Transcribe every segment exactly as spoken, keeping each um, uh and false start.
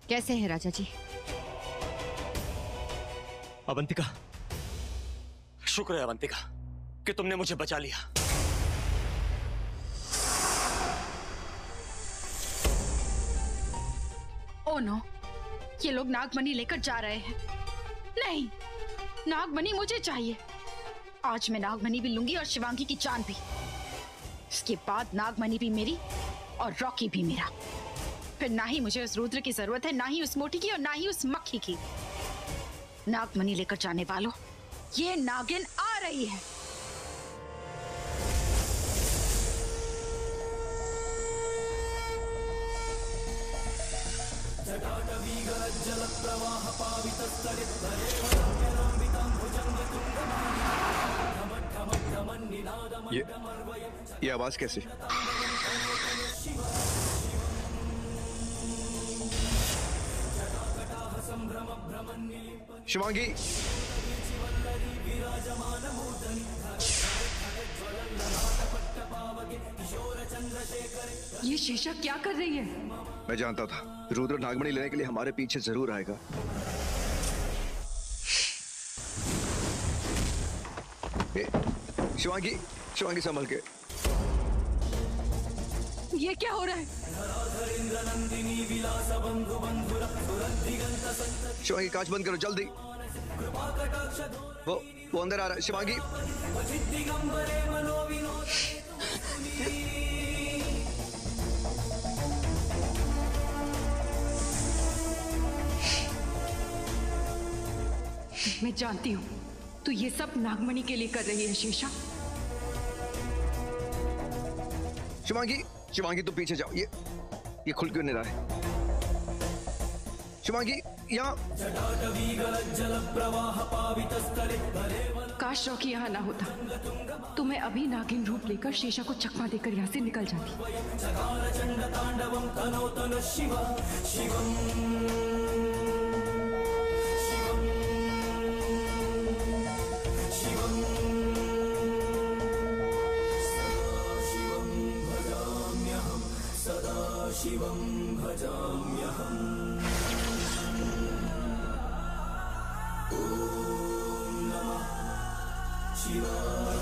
कैसे हैं राजा जी? अवंतिका, शुक्र है अवंतिका कि तुमने मुझे बचा लिया। ओ नो, ये लोग नागमणि लेकर जा रहे हैं। नहीं, नागमणि मुझे चाहिए। आज मैं नागमणि भी लूंगी और शिवांगी की जान भी। इसके बाद नागमणि भी मेरी और रॉकी भी मेरा। फिर ना ही मुझे उस रुद्र की जरूरत है, ना ही उस मोटी की और ना ही उस मक्खी की। नागमणि लेकर जाने वालों, ये नागिन आ रही है। ये ये आवाज कैसी? शिवांगी, ये शीशा क्या कर रही है? मैं जानता था रुद्र नागमणि लेने के लिए हमारे पीछे जरूर आएगा। ए, शिवांगी, शिवांगी संभल के। ये क्या हो रहा है? शिवांगी, कांच बंद करो जल्दी। वो वो अंदर आ रहा है। शिवांगी, मैं जानती हूँ तू ये सब नागमणि के लिए कर रही है शीशा। शिवांगी, शिवांगी तुम पीछे जाओ। ये ये खुल क्यों नहीं रहा है? शिवांगी, यहाँ। काश रॉकी यहाँ ना होता तो मैं अभी नागिन रूप लेकर शीशा को चकमा देकर यहाँ से निकल जाती। शिवं भजाम्यहम्। ॐ नमः शिवाय।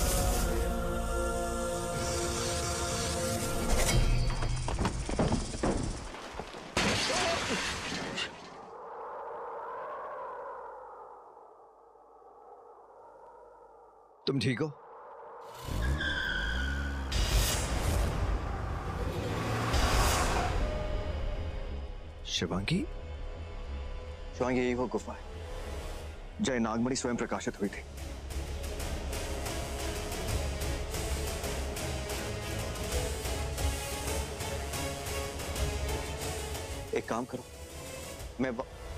तुम ठीक हो? शिवांगी, शिवांगी, यही वो गुफा है जय नागमणि स्वयं प्रकाशित हुई थी। एक काम करो, मैं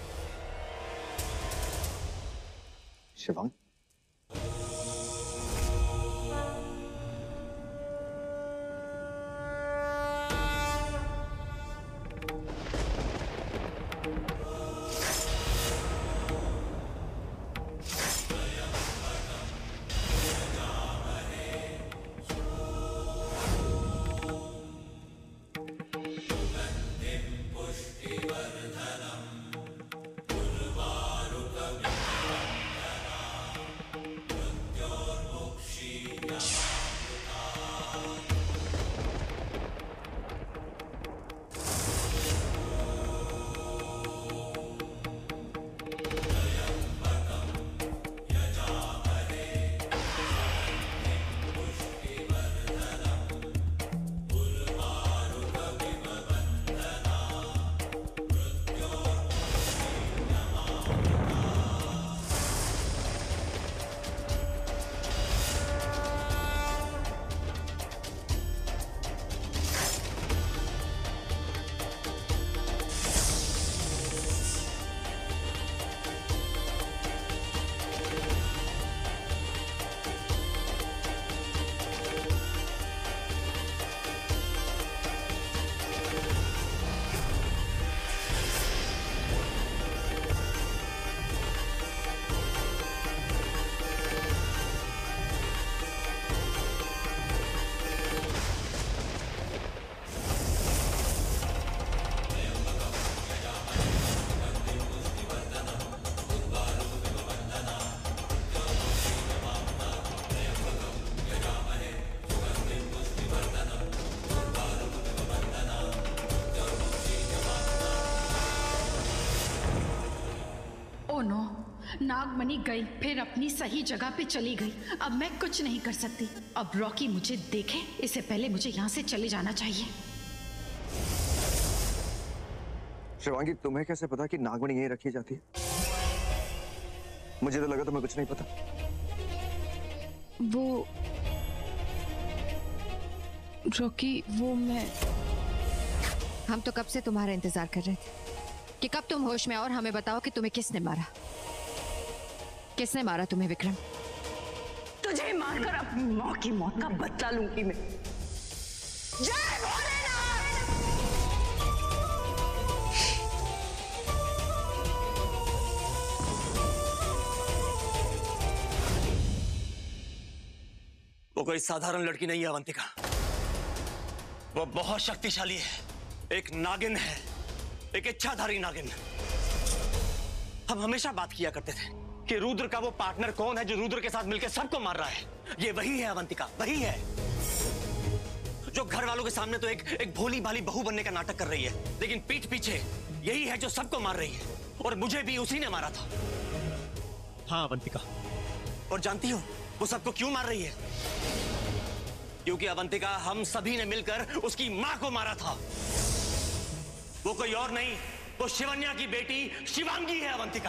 शिवांग, नागमणि गई, फिर अपनी सही जगह पे चली गई। अब मैं कुछ नहीं कर सकती। अब रॉकी मुझे देखे इससे पहले मुझे यहाँ से चले जाना चाहिए। शिवांगी, तुम्हें कैसे पता कि नागमणि यहीं रखी जाती है? मुझे तो लगा तुम्हें कुछ नहीं पता। वो रॉकी, वो मैं हम तो कब से तुम्हारा इंतजार कर रहे थे कि कब तुम होश में आओ और हमें बताओ कि तुम्हें किसने मारा। किसने मारा तुम्हें विक्रम? तुझे मारकर अपनी माँ की मौत का बदला लूंगी मैं। जय भोलेनाथ। वो कोई साधारण लड़की नहीं है अवंतिका, वो बहुत शक्तिशाली है, एक नागिन है, एक इच्छाधारी नागिन। हम हमेशा बात किया करते थे कि रुद्र का वो पार्टनर कौन है जो रुद्र के साथ मिलकर सबको मार रहा है। ये वही है अवंतिका, वही है जो घर वालों के सामने तो एक एक भोली भाली बहू बनने का नाटक कर रही है, लेकिन पीठ पीछे यही है जो सबको मार रही है। और मुझे भी उसी ने मारा था। हाँ अवंतिका, और जानती हो वो सबको क्यों मार रही है? क्योंकि अवंतिका, हम सभी ने मिलकर उसकी मां को मारा था। वो कोई और नहीं, वो शिवन्या की बेटी शिवांगी है अवंतिका।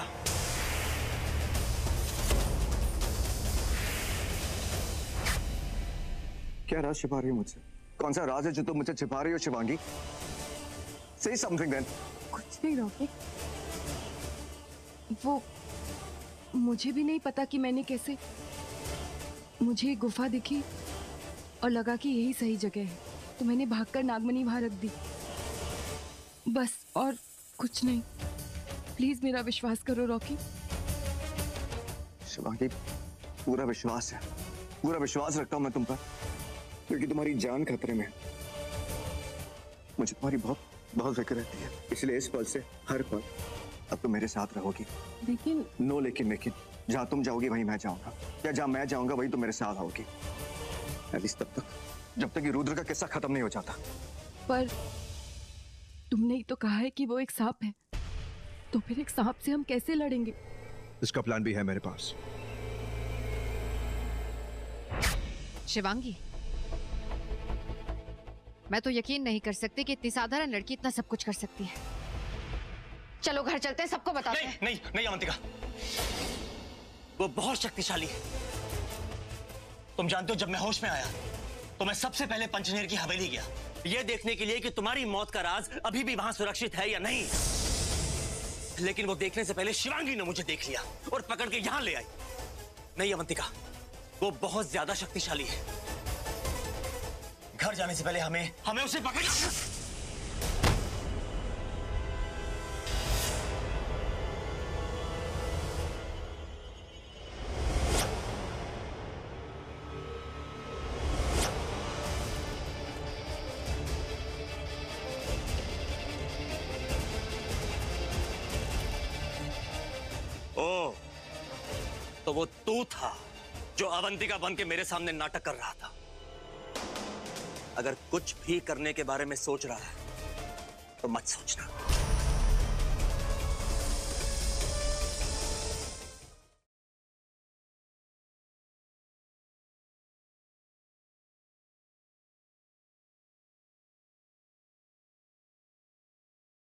क्या राज छिपा रही हो मुझसे? कौन सा राज है जो तुम मुझसे छिपा रही हो शिवांगी? Say something then. कुछ नहीं रॉकी, वो मुझे भी नहीं पता कि मैंने कैसे, मुझे एक गुफा दिखी और लगा कि यही सही जगह है, तो मैंने भागकर नागमणि वहां रख दी, बस, और कुछ नहीं। प्लीज मेरा विश्वास करो रॉकी। शिवांगी, पूरा विश्वास है, पूरा विश्वास रखता हूं मैं तुम पर, क्योंकि तुम्हारी जान खतरे में है। मुझे तुम्हारी बहुत बहुत फिक्र रहती है, इसलिए इस पल से हर पल अब तुम मेरे साथ रहोगी। लेकिन नो लेकिन लेकिन, जहां तुम जाओगी वहीं मैं जाऊंगा, या जहां मैं जाऊंगा वहीं तुम मेरे साथ आओगी, एटलीस्ट तब तक जब तक ये रुद्र का किस्सा खत्म नहीं हो जाता। पर तुमने ही तो कहा है कि वो एक सांप है, तो फिर एक सांप से हम कैसे लड़ेंगे? इसका प्लान भी है मेरे पास। शिवांगी, मैं तो यकीन नहीं कर सकती कि इतनी साधारण लड़की इतना सब कुछ कर सकती है। चलो घर चलते हैं, सबको बताते हैं। नहीं नहीं नहीं अवंतिका, वो बहुत शक्तिशाली है। तुम जानते हो, जब मैं होश में आया तो मैं सबसे पहले पंचनेर की हवेली गया, यह देखने के लिए कि तुम्हारी मौत का राज अभी भी वहां सुरक्षित है या नहीं। लेकिन वो देखने से पहले शिवांगी ने मुझे देख लिया और पकड़ के यहां ले आई। नहीं अवंतिका, वो बहुत ज्यादा शक्तिशाली है। घर जाने से पहले हमें हमें उसे पकड़ना। ओ, तो वो तू था जो अवंतिका बन के मेरे सामने नाटक कर रहा था। अगर कुछ भी करने के बारे में सोच रहा है तो मत सोचना।